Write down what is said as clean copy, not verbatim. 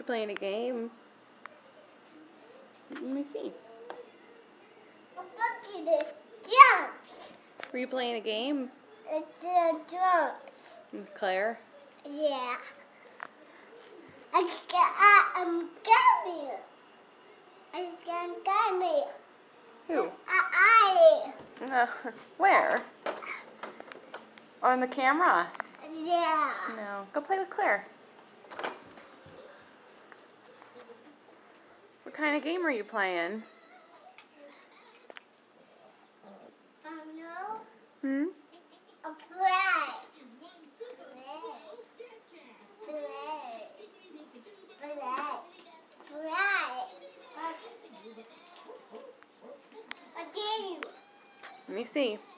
You're playing a game. Let me see. Jumps. Were you playing a game? It's jumps. With Claire? Yeah. I'm coming. It's gonna get me. Who? I. Where? On the camera? Yeah. No. Go play with Claire. What kind of game are you playing? No. Hmm? A play. A game. Let me see.